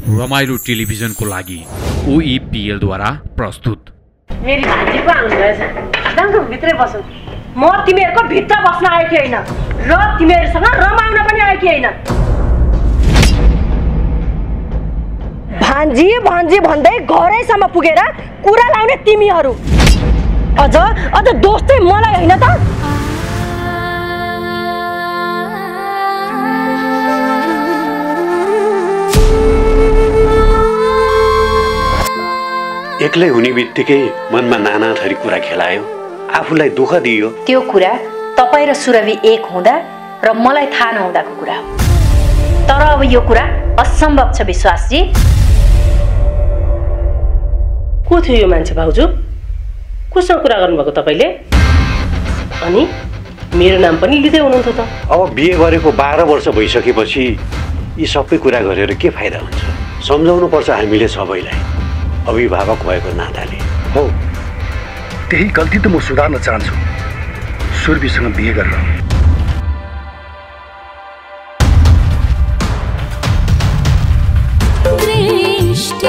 रमाइलो टेलिभिजनको लागि OEPL द्वारा प्रस्तुत। मेरी भान्जी पो आउनु भएछ। जाऊ भित्रै बसौँ। म तिमीहरूको भित्र बस्न आएकी होइन र तिमीहरूसँग रमाउन पनि आएकी होइन। भान्जी भान्जी भन्दै घरैसम्म पुगेर कुरा लाउने तिमीहरू अझ दोस्तै मलाई होइन त। एक्लै हुने बित्तिकै मनमा नाना थरी कुरा खेलायो, आफूलाई दुःख दियो। त्यो कुरा तपाई र सुरभि एक हुँदा र मलाई थाहा नहुँदाको कुरा हो। तर अब यो कुरा असम्भव छ विश्वासजी। को थियो यो मान्छे भाउजू? कोसँग कुरा गर्नुभएको तपाईले? अनि मेरो नाम पनि लिँदै हुनुहुन्थ्यो त। अब बिहे गरेको 12 वर्ष भइसकेपछि यी सबै कुरा गरेर के फाइदा हुन्छ? सम्झाउनु पर्छ हामीले सबैलाई, अभिभावक भएको नाताले। हो, त्यही गल्ती त म सुधार्न चाहन्छु। सुरभिसँग बिहे गरेर दृष्टि